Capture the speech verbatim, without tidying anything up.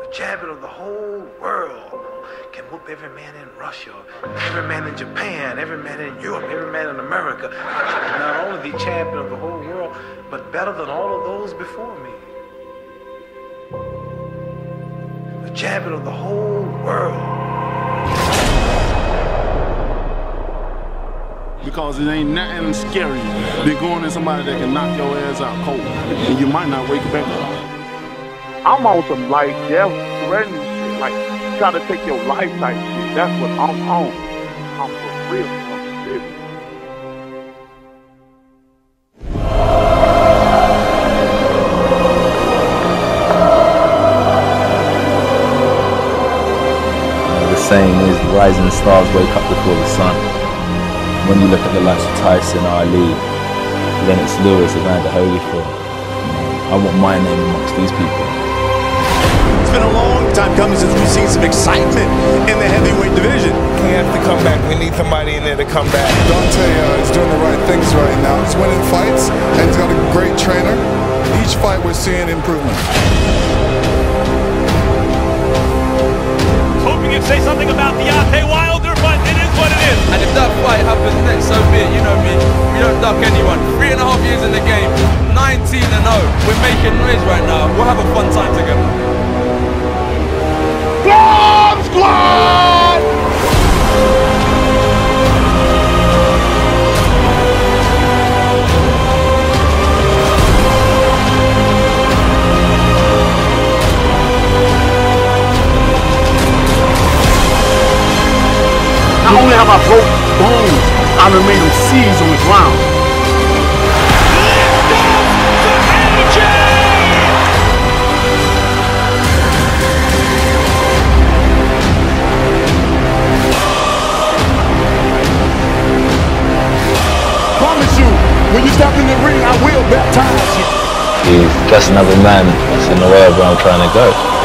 champion of the whole world, can whoop every man in Russia, every man in Japan, every man in Europe, every man in America. Not only the champion of the whole world, but better than all of those before me. The champion of the whole world. Because it ain't nothing scary than going in somebody that can knock your ass out cold, and you might not wake back up. I'm on some like death threatening shit, like try to take your life type shit. That's what I'm on. I'm for real. I'm serious. The saying is, rising stars wake up before the sun. When you look at the likes of Tyson, Ali, Lennox Lewis, Evander Holyfield, I want my name amongst these people. It's been a long time coming since we've seen some excitement in the heavyweight division. We have to come back. We need somebody in there to come back. Deontay uh, is doing the right things right now. He's winning fights, and he's got a great trainer. Each fight we're seeing improvement. Hoping you'd say something about Deontay Wilder, but it is what it is. And if that fight happens next, so be it. You know me, we don't duck anyone. Three and a half years in the game, nineteen and oh. We're making noise right now. We'll have a fun time together. Bomb Squad! Not only have I broke bones, I done made them seize on the ground. Lift off the energy! Promise you, when you step in the ring, I will baptize you. He's just another man that's in the way of where I'm trying to go.